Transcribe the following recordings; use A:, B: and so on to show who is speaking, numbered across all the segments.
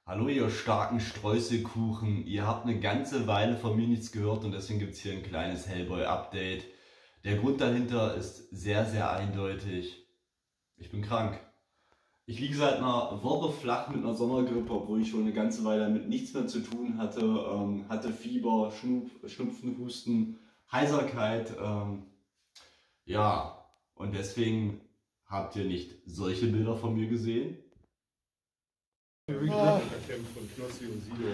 A: Hallo ihr starken Streuselkuchen, ihr habt eine ganze Weile von mir nichts gehört und deswegen gibt es hier ein kleines Hellboy-Update. Der Grund dahinter ist sehr, sehr eindeutig. Ich bin krank. Ich liege seit einer Woche flach mit einer Sommergrippe, obwohl ich schon eine ganze Weile damit nichts mehr zu tun hatte. Hatte Fieber, Schnupfen, Husten, Heiserkeit. Ja, und deswegen habt ihr nicht solche Bilder von mir gesehen.
B: Kämpft von Knossi und Sido.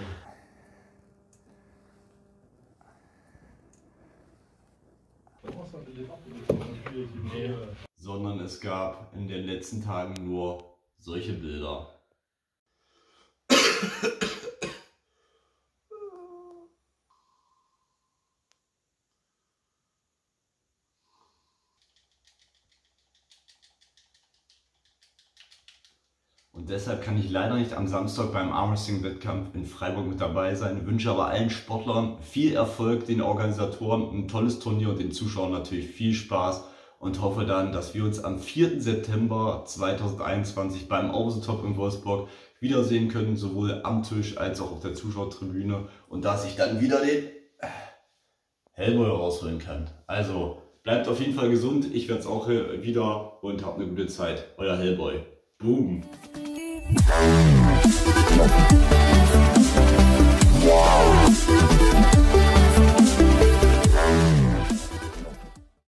A: Sondern es gab in den letzten Tagen nur solche Bilder. Und deshalb kann ich leider nicht am Samstag beim Armwrestling-Wettkampf in Freiburg mit dabei sein, wünsche aber allen Sportlern viel Erfolg, den Organisatoren ein tolles Turnier und den Zuschauern natürlich viel Spaß und hoffe dann, dass wir uns am 4. September 2021 beim Außentop in Wolfsburg wiedersehen können, sowohl am Tisch als auch auf der Zuschauertribüne und dass ich dann wieder den Hellboy rausholen kann. Also bleibt auf jeden Fall gesund, ich werde es auch wieder und habt eine gute Zeit. Euer Hellboy. Boom. Wow.